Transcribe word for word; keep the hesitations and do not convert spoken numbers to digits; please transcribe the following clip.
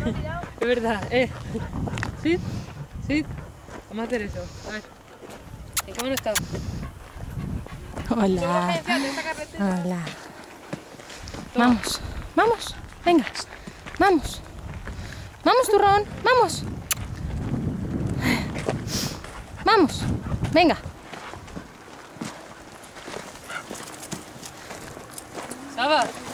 Es verdad, eh. ¿Sí? ¿Sí? Vamos a hacer eso. A ver. ¿En qué mano está? Hola. Hola. Vamos, vamos, venga. Vamos. Vamos, turrón, vamos. Vamos, venga. Saba.